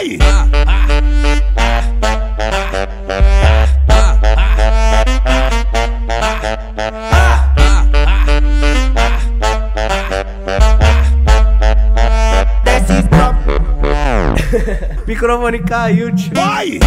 Vai! Microfone caiu, tio. Vai!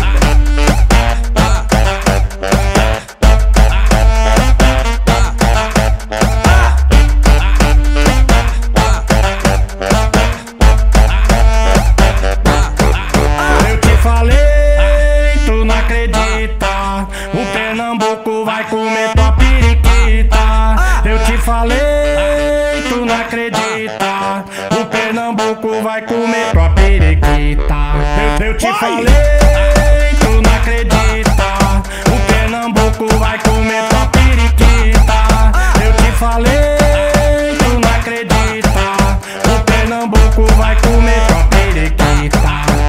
Eu te falei, tu não acredita. O Pernambuco vai comer tua periquita. Eu te falei, tu não acredita. O Pernambuco vai comer tua periquita. Eu te falei, tu não acredita. O Pernambuco vai comer tua periquita. Eu te falei, tu não acredita. O Pernambuco vai comer tua periquita.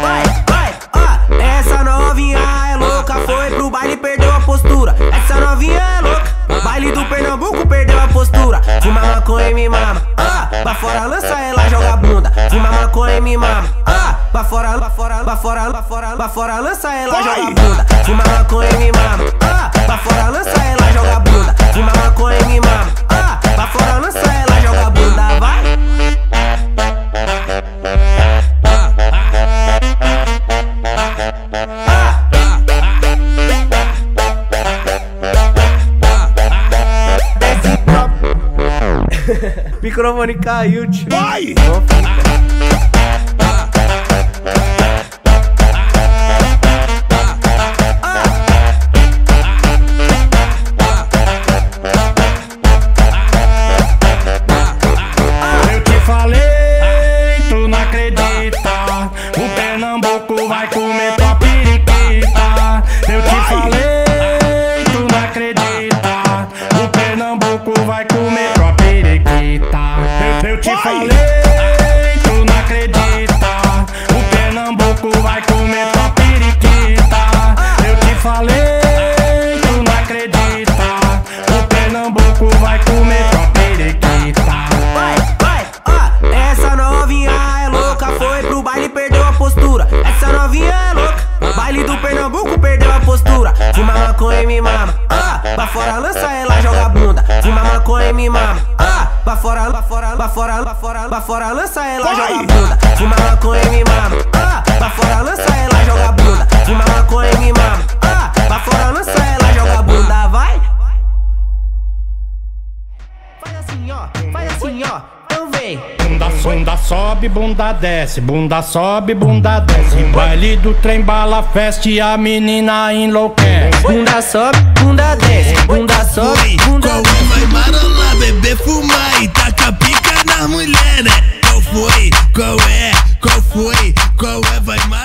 Essa novinha é louca, foi pro baile e perdeu a postura. Essa novinha é louca, baile do Pernambuco perdeu a postura. Fuma maconha e me mama, pra fora lança ela joga a bunda. Fuma maconha e me mama, pra fora lança ela joga a bunda. Fuma maconha e me mama, pra fora lança ela joga a bunda. Fuma maconha e me mama, pra fora lança ela joga a bunda. Vai! Microfone caiu, tio. Vai! Eu te falei, tu não acredita. O Pernambuco vai comer tua periquita. Eu te falei, tu não acredita. O Pernambuco vai comer tua periquita. Eu te falei, tu não acredita. O Pernambuco vai comer tua periquita. Eu te falei, tu não acredita. O Pernambuco vai comer tua periquita. Essa novinha é louca, foi pro baile e perdeu a postura. Essa novinha é louca, baile do Pernambuco perdeu a postura. Fuma maconha e me mama, pra fora lança ela joga a bunda. Fuma maconha e me mama, pra fora lança ela joga a bunda. Fuma maconha e me mama, pra fora lança ela joga a bunda. Fuma maconha e me mama, pra fora lança ela joga a bunda. Vai! Faz assim ó, então vem. Bunda sobe, bunda desce, bunda sobe, bunda desce. Baile do trem bala festa e a menina enlouquece. Bunda sobe, bunda desce, bunda sobe, bunda Qual desce. vai marolar, beber, fumar e taca pica nas mulher, né? Qual foi? Qual é? Qual foi? Qual é? Vai marolar.